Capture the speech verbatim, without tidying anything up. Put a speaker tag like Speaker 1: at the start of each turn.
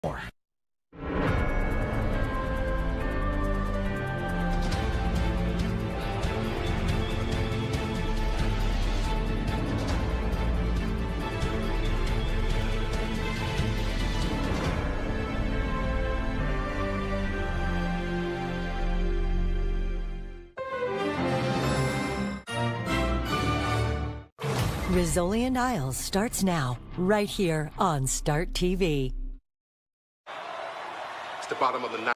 Speaker 1: more.
Speaker 2: Rizzoli and Isles starts now, right here on Start T V.
Speaker 3: It's the bottom of the ninth.